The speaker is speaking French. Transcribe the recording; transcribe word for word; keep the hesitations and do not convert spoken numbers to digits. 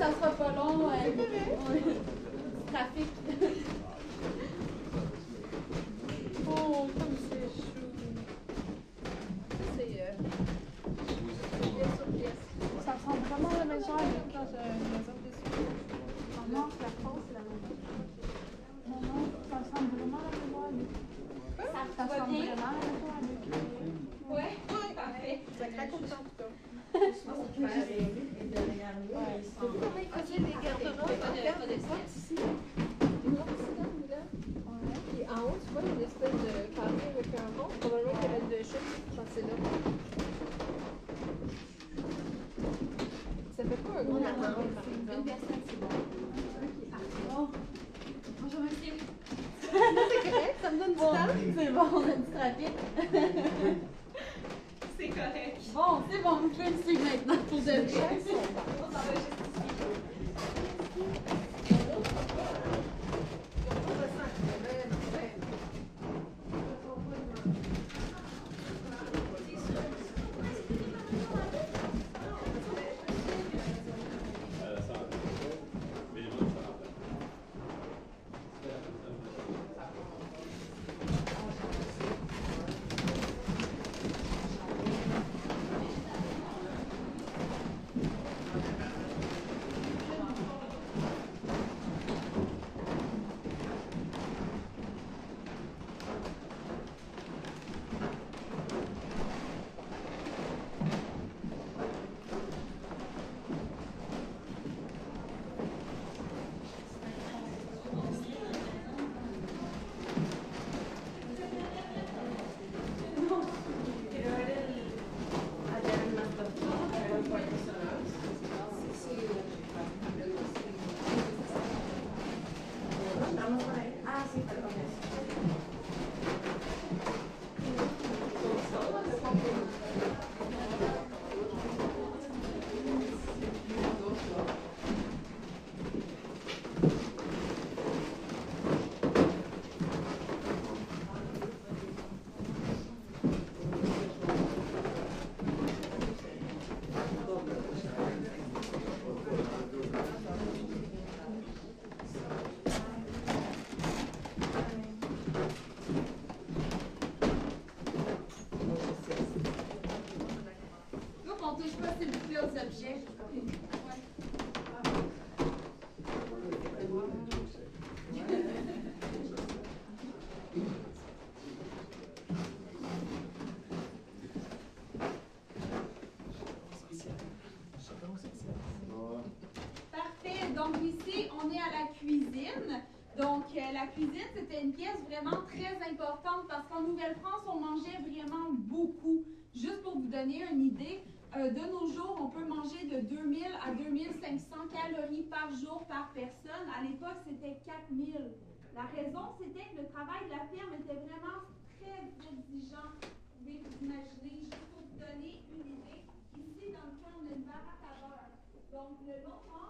ça sera pas long. Ouais. Ouais. Trafic. Oh, comme c'est chou. C'est. Euh... pièce sur pièce. Ça ressemble vraiment à la maison à Luc dans une maison dessus. Non, c'est la France, c'est la maison. Non, non, ça ressemble vraiment à la maison à Luc. Ça, ça ressemble vraiment à la maison à Luc. Ouais, oui, parfait. Ça craque tout le temps, en tout cas. Je pense qu'il fallait arrêter de regarder. Ouais. Comment il faisait des garde-robes? Regarde des spots ici. Des grands petits là. Ouais. Puis en haut, tu vois, il y a une espèce de carré avec un rond. Probablement qu'il y avait de chute quand c'est là. Ça fait pas un gros garde-robe, par exemple. Une personne, c'est bon. Bon. Bonjour, monsieur. C'est correct, ça me donne du bon, temps. C'est bon, on a du trafic. C'est correct. Bon, c'est bon, vous pouvez me suivre maintenant pour de vrai. On s'en va juste ici. Donc ici, on est à la cuisine. Donc euh, la cuisine, c'était une pièce vraiment très importante parce qu'en Nouvelle-France, on mangeait vraiment beaucoup. Juste pour vous donner une idée, euh, de nos jours, on peut manger de deux mille à deux mille cinq cents calories par jour par personne. À l'époque, c'était quatre mille. La raison, c'était que le travail de la ferme était vraiment très exigeant. Vous pouvez vous imaginer, juste pour vous donner une idée. Ici, dans le coin, on a une baraque à beurre. Donc le long